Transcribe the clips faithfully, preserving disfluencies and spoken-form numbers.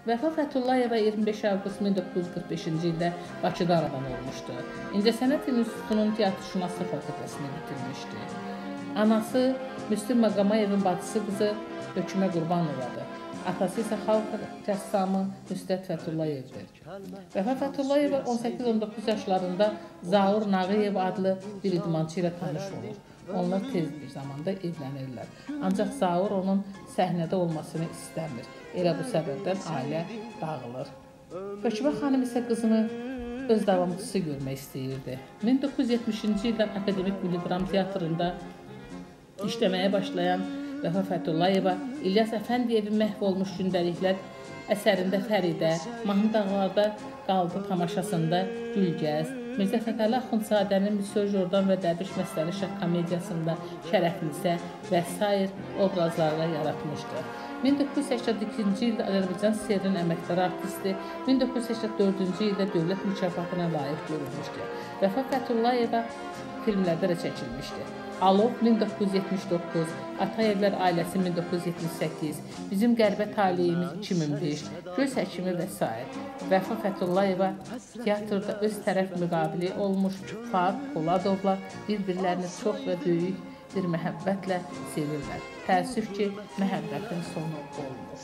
Vəfa Fətullayeva iyirmi beş avqust min doqquz yüz qırx beşinci ildə Bakıda anadan olmuşdu. İncəsənət İnstitutunun Teatrşünaslıq fakültəsini bitirmişdi. Anası Müslüm Maqamayevin bacısı qızı Hökümə Qurbanova'dır. Atası isə xalq rəssamı Müstət Fətullayevdir. Vəfa Fətullayeva on səkkiz on doqquz yaşlarında Zaur Nağıyev adlı bir idmançı ilə tanış olur. Onlar tez bir zamanda evlənirlər. Ancaq Zaur onun səhnədə olmasını istəmir. Elə bu səbəbdən ailə dağılır. Hökümə xanım isə qızını öz davamçısı görmək istəyirdi. min doqquz yüz yetmişinci ildən Akademik Milli Dram Teatrında işləməyə başlayan Vəfa Fətullayeva İlyas Əfəndiyevin məhv olmuş gündəliklər əsərində Fəridə, Mahmud Ağalarda qaldı tamaşasında Gülgəz, Mirzə Fətəli Axundzadənin Müsyo Jordan və Dərviş Məsəli Şah komediyasında Şərəfnisə və sair obrazlarla yaratmışdı. min doqquz yüz səksən ikinci ildə Azərbaycan S S R-nin əməkdar artisti, min doqquz yüz səksən dördüncü ildə dövlət mükafatına layiq görülmüşdü. Vəfa Fətullayeva filmlərdə də çəkilmişdi. Alov min doqquz yüz yetmiş doqquz, Atayevlər ailəsi min doqquz yüz yetmiş səkkiz, Bizim qəribə taleyimiz iki min beş, Göz həkimi və s. Vəfa Fətullayeva teatrda öz tərəf müqabili olmuş Fuad Poladovla bir-birlərini çox və böyük bir məhəbbətlə sevirlər. Təəssüf ki, məhəbbətin sonu olmur.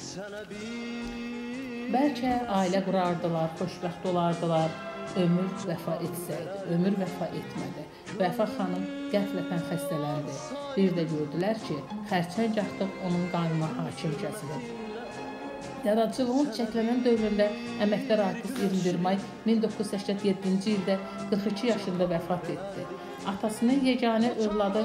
Bəlkə ailə qurardılar, xoşbəxt olardılar, ömür vəfa etsəydi, ömür vəfa etmədi. Vəfa xanım qəflətən xəstələndi. Bir də gördülər ki, xərçəng artıq onun qanuna hakim kəsilir. Yaradıcılığın çəklənən dövründə əməkdar artist iyirmi bir may min doqquz yüz səksən yeddinci ildə qırx iki yaşında vəfat etdi. Atasının yeganə övladı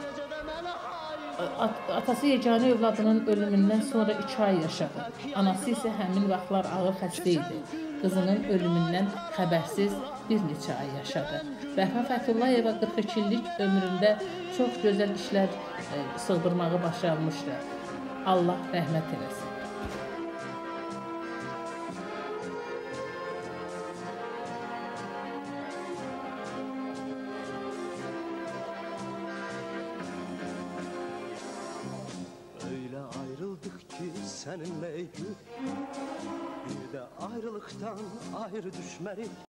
Atası yeganə övladının ölümündən sonra iki ay yaşadı. Anası isə həmin vaxtlar ağır xəstə idi. Qızının ölümündən xəbərsiz bir neçə ay yaşadı. Vəfa Fətullayeva qırx iki illik ömründə çox gözəl işlər e, sığdırmağı başarmışdı. Allah rəhmət eləsin. Seninle bir de ayrılıktan ayrı düşmelik.